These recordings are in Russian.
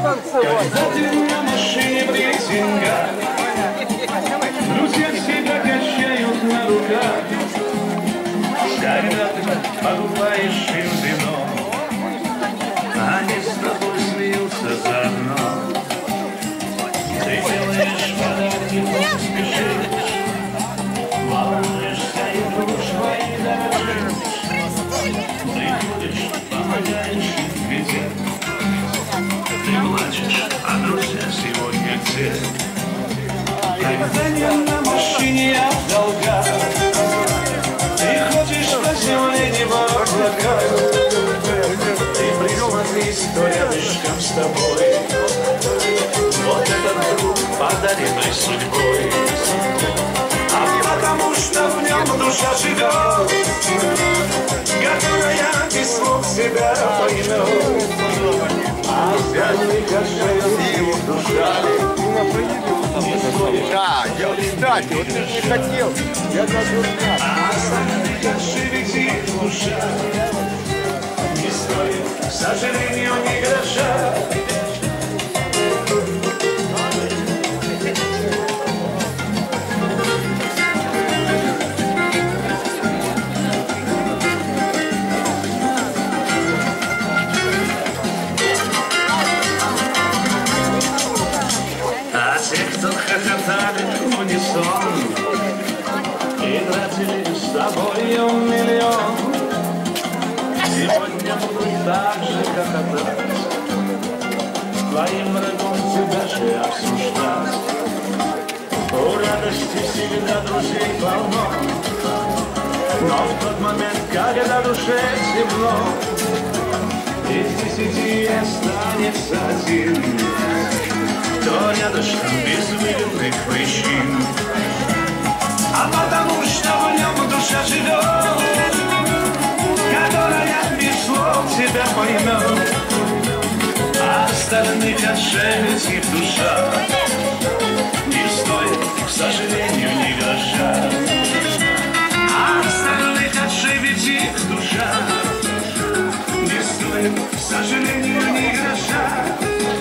Когда ты на машине в рейтингах, друзья себя качают на руках. Когда ты покупаешь им вино, они с тобой смеются заодно. Ты делаешь подарки, но спешишь, волнуешься и душ твои дорожишь. Приходишь, помогаешь им везде. Ты плачешь, а друзья сегодня где? Когда я на машине, я в долгах, ты хочешь по земле небо облака. Ты присмотрись, кто рядышком с тобой. Вот этот друг, подаренный судьбой. А потому что в нем душа живет, которая без слов себя поймет. А взяли кошель его душа. Да, я, кстати, вот ты не хотел, я даже знаю. А взяли кошель их душа. Не стоит, к сожалению, ни гроша. Хохотали в унисон и тратили с тобою миллион. Сегодня будут так же хохотать, твоим врагом тебя же обсуждать. У радости всегда друзей полно, но в тот момент, когда душе темно, из 10 останется один, кто рядышком без выгодных причин. А потому что в нем душа живет, которая без слов тебя поймет. А остальных отшельниц их душа не стоит, к сожалению, ни гроша. А остальных отшельниц их душа не стоит, к сожалению, ни гроша.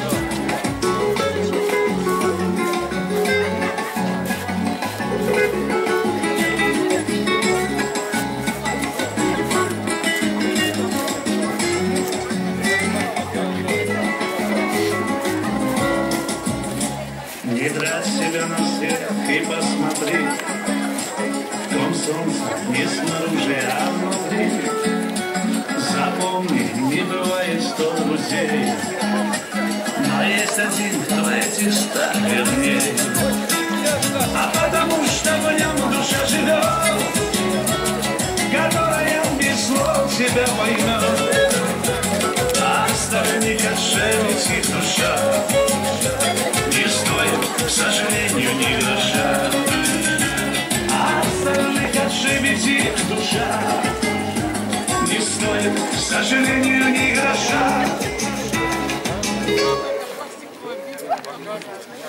Не трать себя на всех и посмотри, в том солнце не снаружи, а внутри. Запомни, не бывает 100 друзей, но есть один, кто этих 100 вернее. А потому что в нем душа живет, которая без слов себя поймет. А остальных отшельниц их душа не стоит, к сожалению, ни гроша. А остальных отшибить их душа не стоит, к сожалению, ни гроша.